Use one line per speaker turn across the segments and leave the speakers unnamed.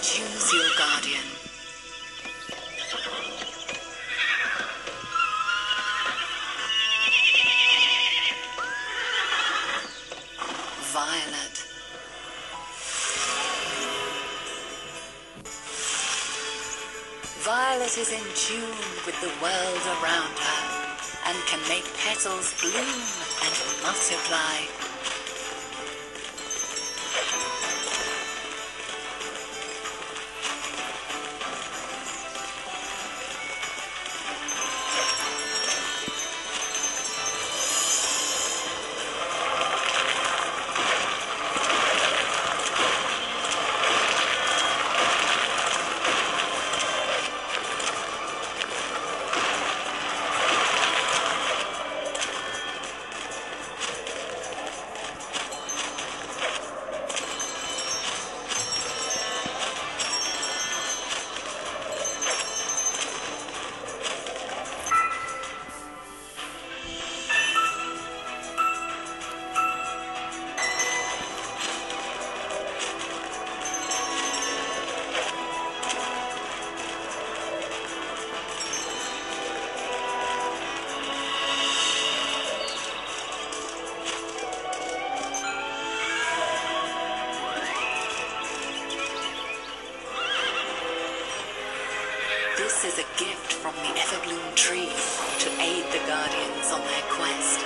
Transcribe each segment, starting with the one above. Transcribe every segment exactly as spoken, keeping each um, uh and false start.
Choose your guardian. Violet. Violet is in tune with the world around her and can make petals bloom and multiply. This is a gift from the Everbloom Tree to aid the Guardians on their quest.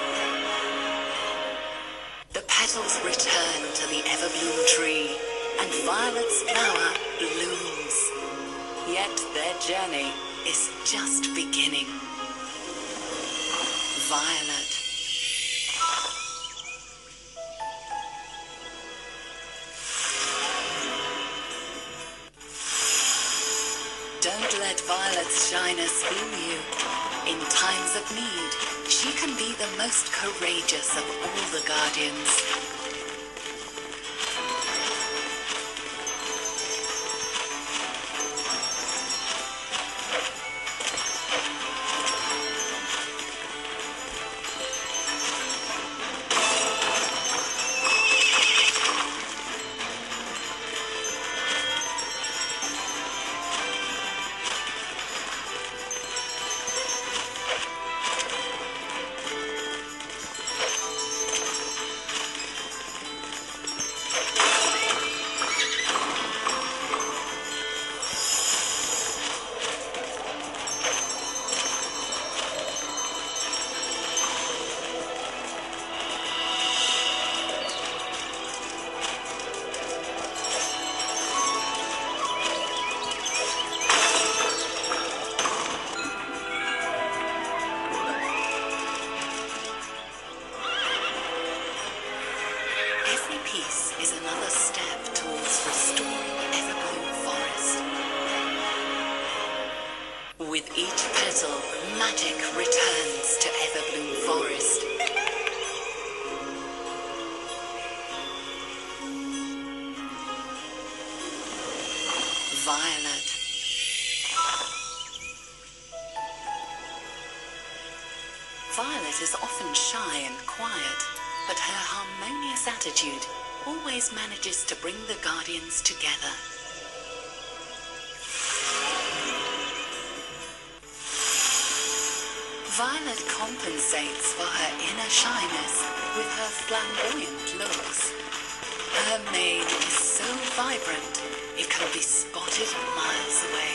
The petals return to the Everbloom Tree, and Violet's flower blooms. Yet their journey is just beginning. Violet. Don't let Violet's shyness fool you. In times of need, she can be the most courageous of all the Guardians. Peace is another step towards restoring Everbloom Forest. With each petal, magic returns to Everbloom Forest. Violet. Violet is often shy and quiet, but her harmonious attitude always manages to bring the Guardians together. Violet compensates for her inner shyness with her flamboyant looks. Her mane is so vibrant, it can be spotted miles away.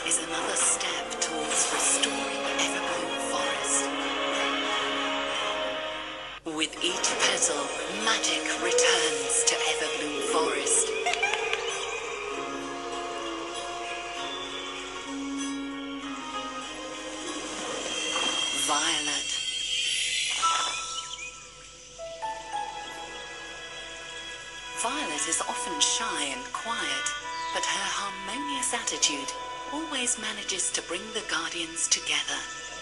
is another step towards restoring Everbloom Forest. With each petal, magic returns to Everbloom Forest. Violet. Violet is often shy and quiet, but her harmonious attitude always manages to bring the Guardians together.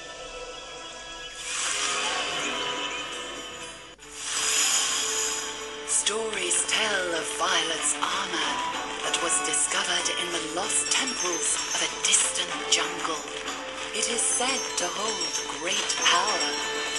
Stories tell of Violet's armor that was discovered in the lost temples of a distant jungle. It is said to hold great power.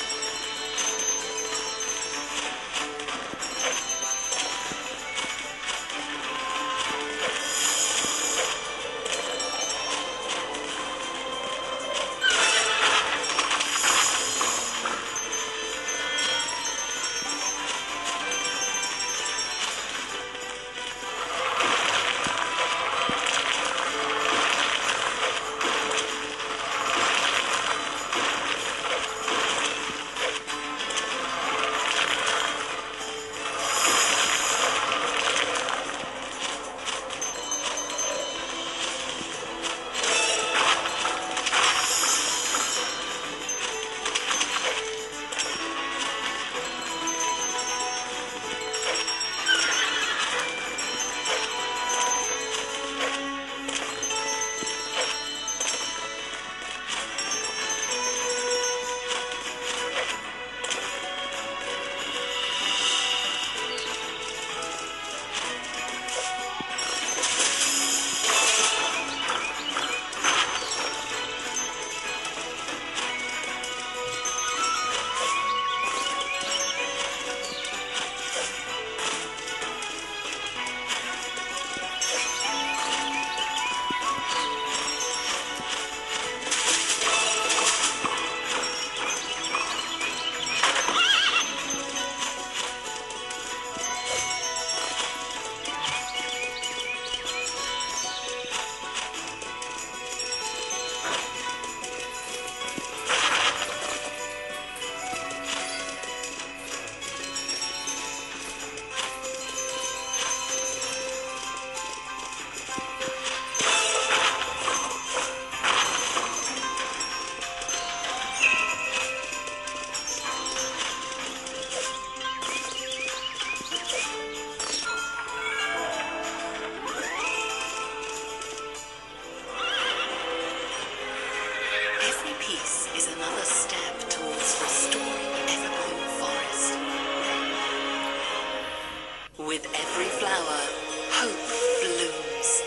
With every flower, hope blooms.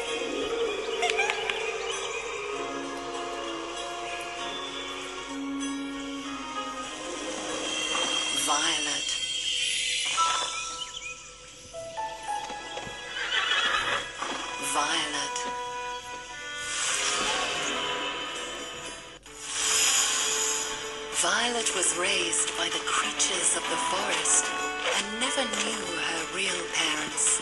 Violet. Violet. Violet was raised by the creatures of the forest and never knew her real parents.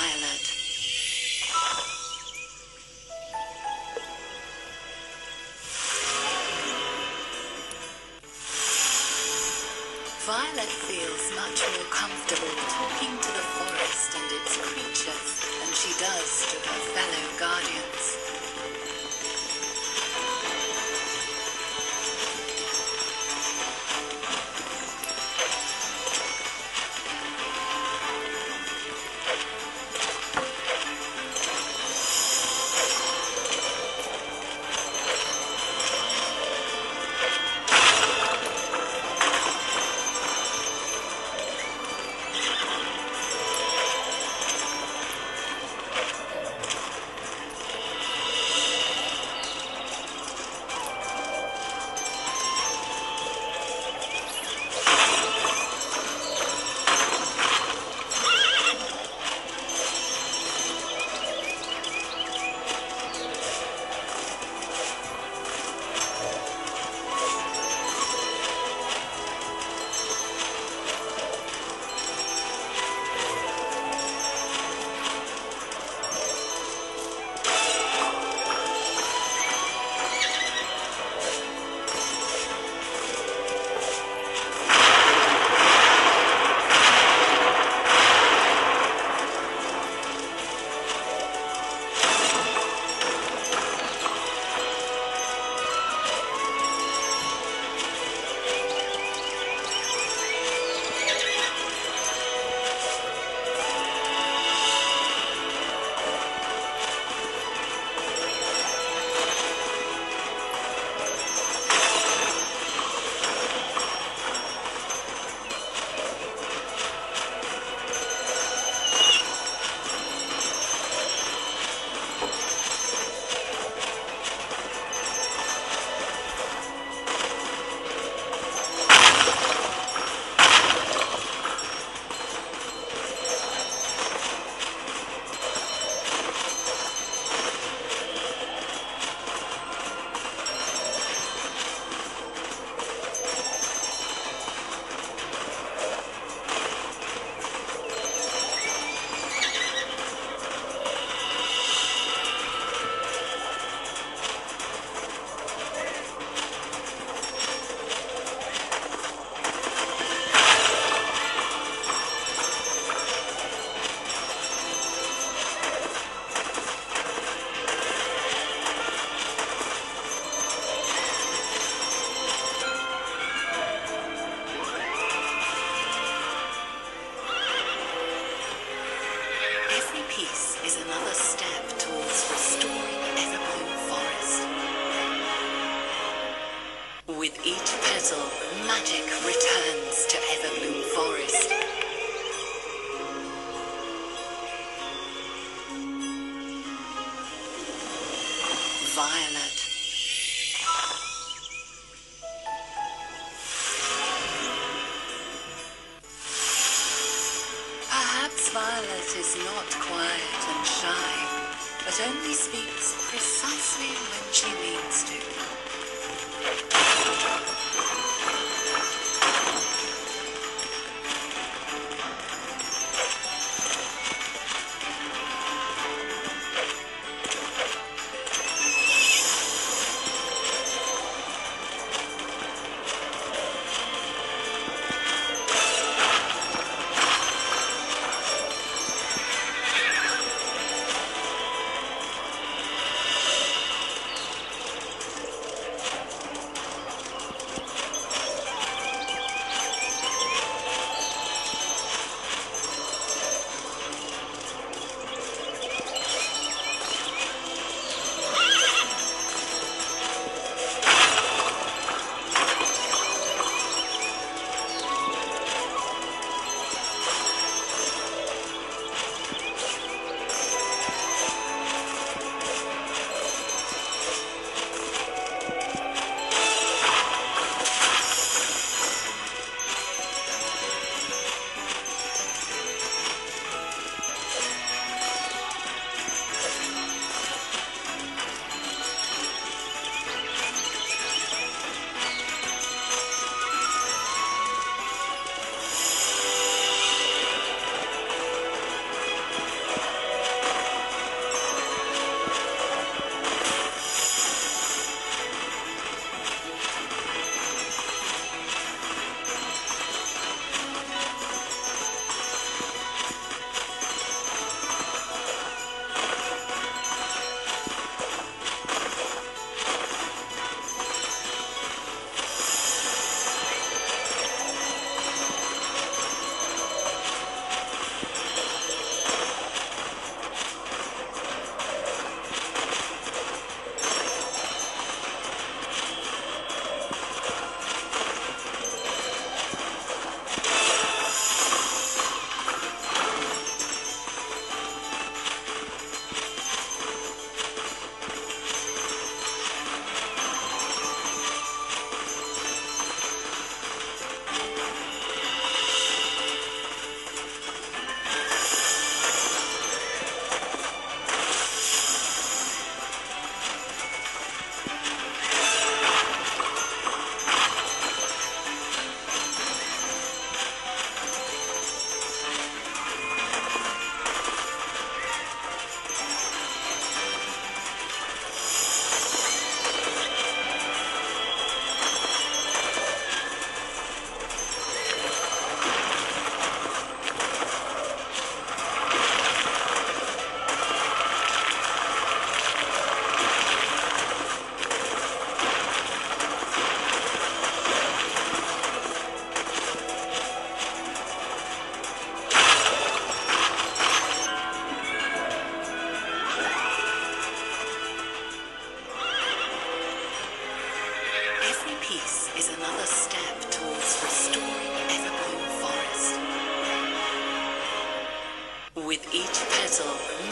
Violet. Violet feels much more comfortable talking to the forest and its creatures than she does to her fellow guardians. With each petal, magic returns to Everbloom Forest. Violet. Perhaps Violet is not quiet and shy, but only speaks precisely when she means to.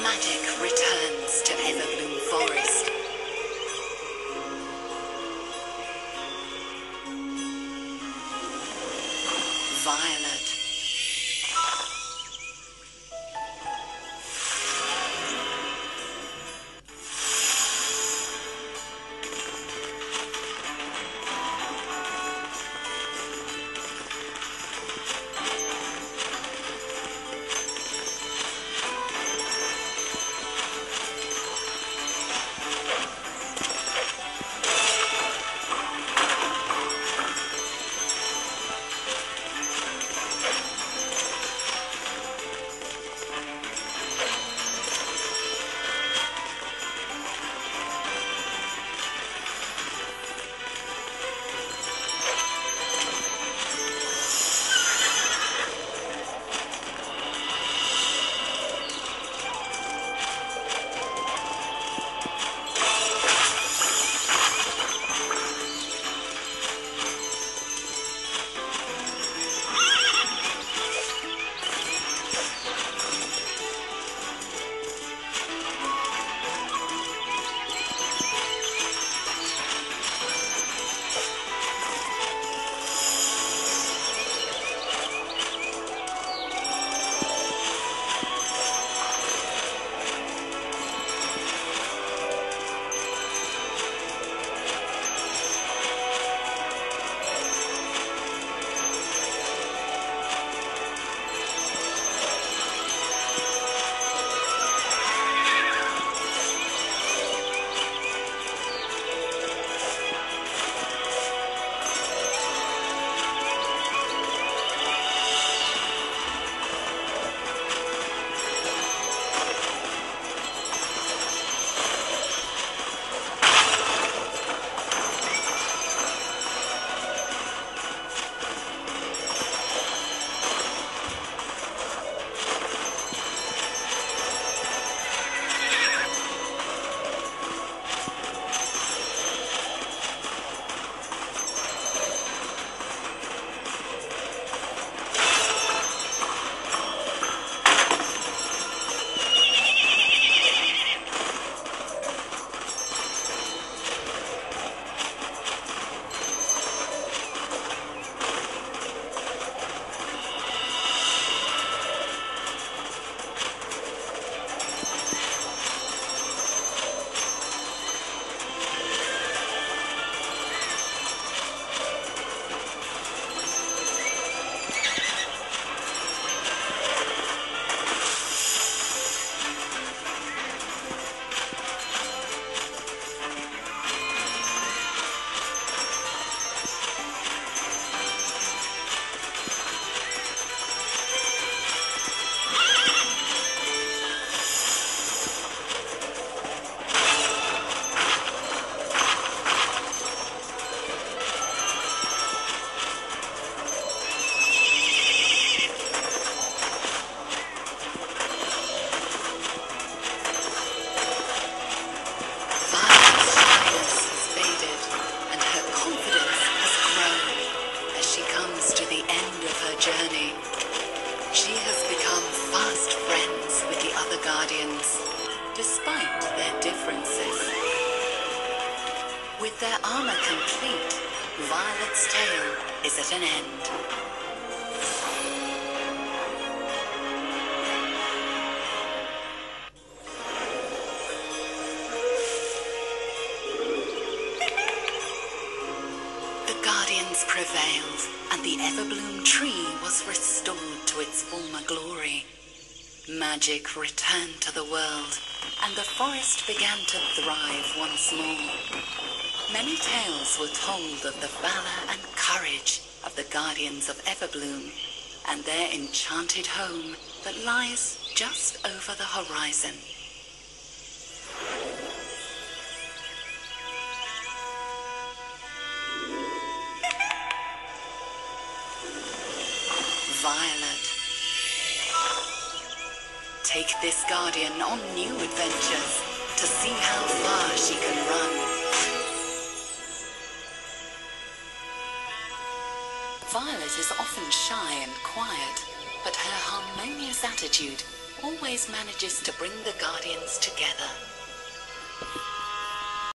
magic returns to Everbloom Forest. Violet. despite their differences. With their armor complete, Violet's tale is at an end. The Guardians prevailed, and the Everbloom Tree was restored to its former glory. Magic returned to the world, and the forest began to thrive once more. Many tales were told of the valor and courage of the Guardians of Everbloom, and their enchanted home that lies just over the horizon. Violet. Take this Guardian on new adventures to see how far she can run. Violet is often shy and quiet, but her harmonious attitude always manages to bring the Guardians together.